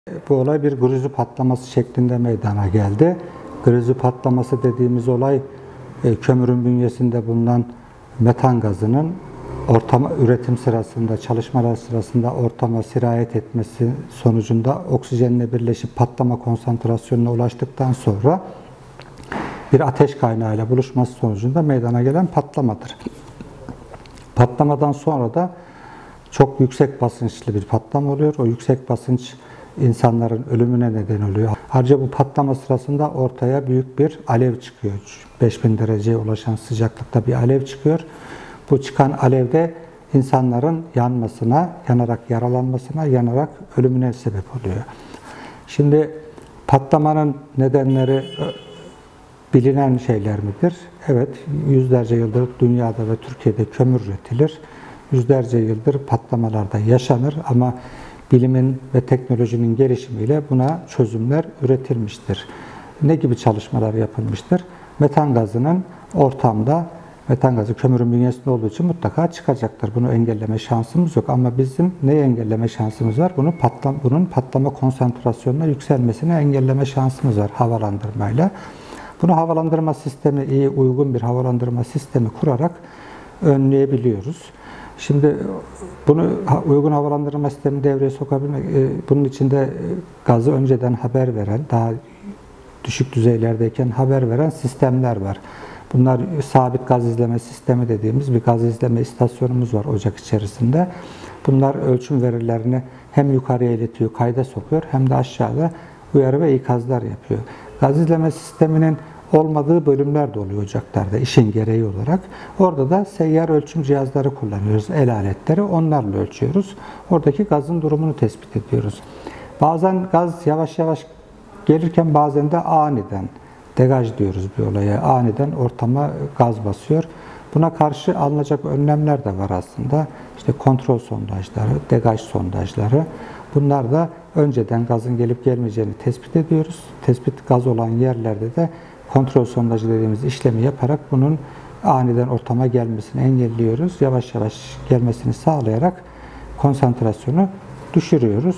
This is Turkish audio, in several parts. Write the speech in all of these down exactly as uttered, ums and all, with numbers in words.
Bu olay bir gruzu patlaması şeklinde meydana geldi. Gruzu patlaması dediğimiz olay kömürün bünyesinde bulunan metan gazının ortama üretim sırasında, çalışmalar sırasında ortama sirayet etmesi sonucunda oksijenle birleşip patlama konsantrasyonuna ulaştıktan sonra bir ateş kaynağıyla buluşması sonucunda meydana gelen patlamadır. Patlamadan sonra da çok yüksek basınçlı bir patlama oluyor. O yüksek basınç insanların ölümüne neden oluyor. Ayrıca bu patlama sırasında ortaya büyük bir alev çıkıyor. beş bin dereceye ulaşan sıcaklıkta bir alev çıkıyor. Bu çıkan alevde insanların yanmasına, yanarak yaralanmasına, yanarak ölümüne sebep oluyor. Şimdi patlamanın nedenleri bilinen şeyler midir? Evet, yüzlerce yıldır dünyada ve Türkiye'de kömür üretilir. Yüzlerce yıldır patlamalarda yaşanır ama bilimin ve teknolojinin gelişimiyle buna çözümler üretilmiştir. Ne gibi çalışmalar yapılmıştır? Metan gazının ortamda, metan gazı kömürün bünyesinde olduğu için mutlaka çıkacaktır. Bunu engelleme şansımız yok ama bizim neyi engelleme şansımız var? Bunu patlam, bunun patlama konsantrasyonuna yükselmesini engelleme şansımız var havalandırmayla. Bunu havalandırma sistemi, iyi uygun bir havalandırma sistemi kurarak önleyebiliyoruz. Şimdi bunu uygun havalandırma sistemi devreye sokabilmek, bunun içinde gazı önceden haber veren, daha düşük düzeylerdeyken haber veren sistemler var. Bunlar sabit gaz izleme sistemi dediğimiz bir gaz izleme istasyonumuz var ocak içerisinde. Bunlar ölçüm verilerini hem yukarıya iletiyor, kayda sokuyor hem de aşağıda uyarı ve ikazlar yapıyor. Gaz izleme sisteminin olmadığı bölümler de oluyor ocaklarda işin gereği olarak. Orada da seyyar ölçüm cihazları kullanıyoruz, el aletleri. Onlarla ölçüyoruz. Oradaki gazın durumunu tespit ediyoruz. Bazen gaz yavaş yavaş gelirken bazen de aniden, degaj diyoruz bir olaya, aniden ortama gaz basıyor. Buna karşı alınacak önlemler de var aslında. İşte kontrol sondajları, degaj sondajları. Bunlar da önceden gazın gelip gelmeyeceğini tespit ediyoruz. Tespit gaz olan yerlerde de kontrol sondajı dediğimiz işlemi yaparak bunun aniden ortama gelmesini engelliyoruz. Yavaş yavaş gelmesini sağlayarak konsantrasyonu düşürüyoruz.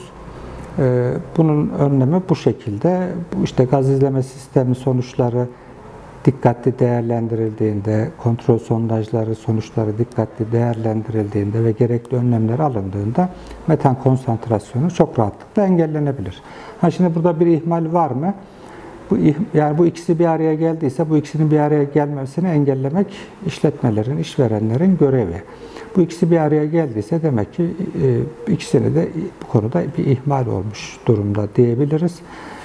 Bunun önlemi bu şekilde. İşte gaz izleme sistemi sonuçları dikkatli değerlendirildiğinde, kontrol sondajları sonuçları dikkatli değerlendirildiğinde ve gerekli önlemler alındığında metan konsantrasyonu çok rahatlıkla engellenebilir. Ha şimdi burada bir ihmal var mı? Bu, yani bu ikisi bir araya geldiyse bu ikisinin bir araya gelmesini engellemek işletmelerin, işverenlerin görevi. Bu ikisi bir araya geldiyse demek ki e, ikisini de bu konuda bir ihmal olmuş durumda diyebiliriz.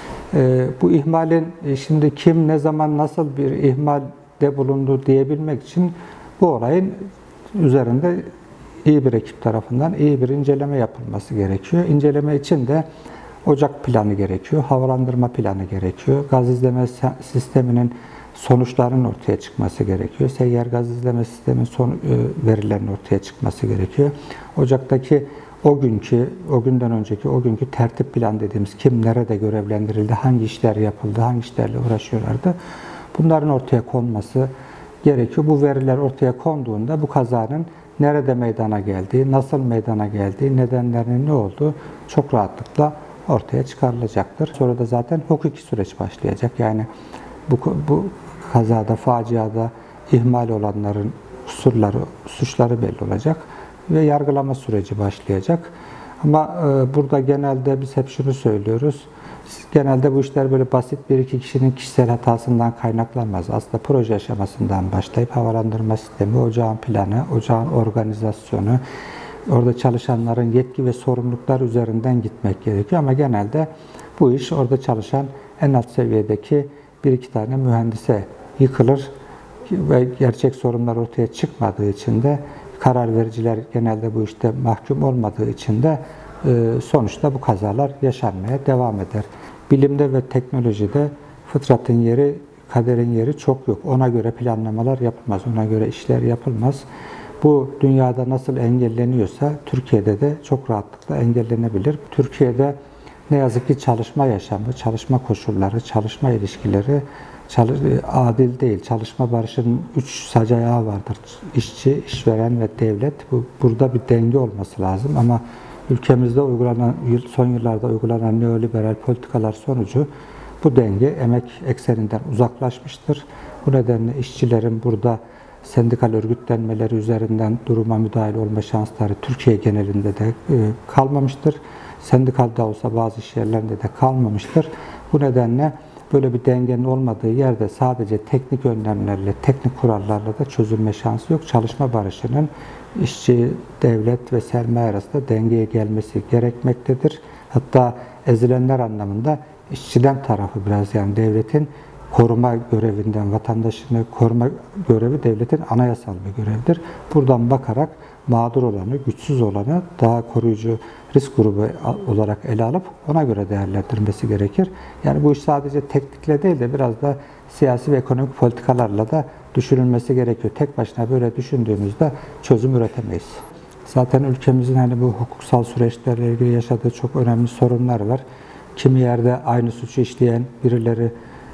E, bu ihmalin e, şimdi kim, ne zaman, nasıl bir ihmalde bulundu diyebilmek için bu olayın üzerinde iyi bir ekip tarafından iyi bir inceleme yapılması gerekiyor. İnceleme için de ocak planı gerekiyor, havalandırma planı gerekiyor, gaz izleme sisteminin sonuçlarının ortaya çıkması gerekiyor, seyyar gaz izleme sistemin son verilerinin ortaya çıkması gerekiyor. Ocaktaki o günkü, o günden önceki, o günkü tertip plan dediğimiz kim nerede görevlendirildi, hangi işler yapıldı, hangi işlerle uğraşıyorlardı, bunların ortaya konması gerekiyor. Bu veriler ortaya konduğunda bu kazanın nerede meydana geldiği, nasıl meydana geldiği, nedenlerinin ne olduğu çok rahatlıkla ortaya çıkarılacaktır. Sonra da zaten hukuki süreç başlayacak. Yani bu, bu kazada, faciada ihmal olanların kusurları, suçları belli olacak ve yargılama süreci başlayacak. Ama e, burada genelde biz hep şunu söylüyoruz. Genelde bu işler böyle basit bir iki kişinin kişisel hatasından kaynaklanmaz. Aslında proje aşamasından başlayıp havalandırma sistemi, ocağın planı, ocağın organizasyonu, orada çalışanların yetki ve sorumluluklar üzerinden gitmek gerekiyor ama genelde bu iş orada çalışan en alt seviyedeki bir iki tane mühendise yıkılır ve gerçek sorunlar ortaya çıkmadığı için de karar vericiler genelde bu işte mahkum olmadığı için de sonuçta bu kazalar yaşanmaya devam eder. Bilimde ve teknolojide fıtratın yeri, kaderin yeri çok yok. Ona göre planlamalar yapılmaz, ona göre işler yapılmaz. Bu dünyada nasıl engelleniyorsa Türkiye'de de çok rahatlıkla engellenebilir. Türkiye'de ne yazık ki çalışma yaşamı, çalışma koşulları, çalışma ilişkileri adil değil. Çalışma barışının üç sac ayağı vardır. İşçi, işveren ve devlet. Bu, burada bir denge olması lazım ama ülkemizde uygulanan, son yıllarda uygulanan neoliberal politikalar sonucu bu denge emek ekseninden uzaklaşmıştır. Bu nedenle işçilerin burada sendikal örgütlenmeleri üzerinden duruma müdahil olma şansları Türkiye genelinde de kalmamıştır. Sendikal da olsa bazı iş yerlerinde de kalmamıştır. Bu nedenle böyle bir dengenin olmadığı yerde sadece teknik önlemlerle, teknik kurallarla da çözülme şansı yok. Çalışma barışının işçi, devlet ve sermaye arasında dengeye gelmesi gerekmektedir. Hatta ezilenler anlamında işçiden tarafı biraz, yani devletin koruma görevinden, vatandaşını koruma görevi devletin anayasal bir görevidir. Buradan bakarak mağdur olanı, güçsüz olanı daha koruyucu risk grubu olarak ele alıp ona göre değerlendirmesi gerekir. Yani bu iş sadece teknikle değil de biraz da siyasi ve ekonomik politikalarla da düşünülmesi gerekiyor. Tek başına böyle düşündüğümüzde çözüm üretemeyiz. Zaten ülkemizin hani bu hukuksal süreçlerle ilgili yaşadığı çok önemli sorunlar var. Kimi yerde aynı suçu işleyen birileri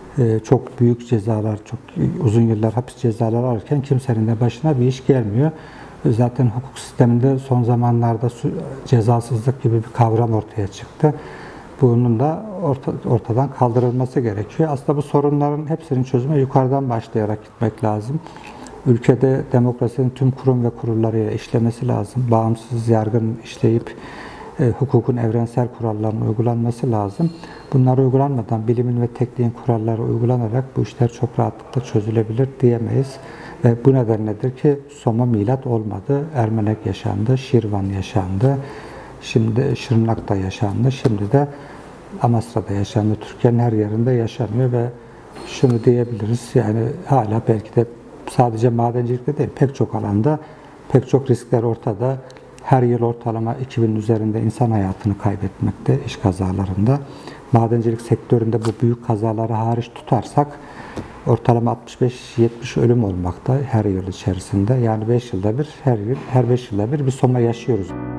çok büyük cezalar, çok uzun yıllar hapis cezaları alırken kimsenin de başına bir iş gelmiyor. Zaten hukuk sisteminde son zamanlarda cezasızlık gibi bir kavram ortaya çıktı. Bunun da orta, ortadan kaldırılması gerekiyor. Aslında bu sorunların hepsinin çözüme yukarıdan başlayarak gitmek lazım. Ülkede demokrasinin tüm kurum ve kurullarıyla işlemesi lazım. Bağımsız yargının işleyip e, hukukun evrensel kurallarının uygulanması lazım. Bunlar uygulanmadan bilimin ve tekniğin kuralları uygulanarak bu işler çok rahatlıkla çözülebilir diyemeyiz. Ve bu nedenledir ki Soma milat olmadı. Ermenek yaşandı, Şirvan yaşandı, şimdi Şırnak'ta yaşandı, şimdi de Amasra'da yaşandı. Türkiye'nin her yerinde yaşanıyor ve şunu diyebiliriz, yani hala belki de sadece madencilikte değil, pek çok alanda pek çok riskler ortada. Her yıl ortalama iki bin üzerinde insan hayatını kaybetmekte iş kazalarında. Madencilik sektöründe bu büyük kazaları hariç tutarsak ortalama altmış beş yetmiş ölüm olmakta her yıl içerisinde. Yani beş yılda bir, her yıl, her beş yılda bir bir Soma yaşıyoruz.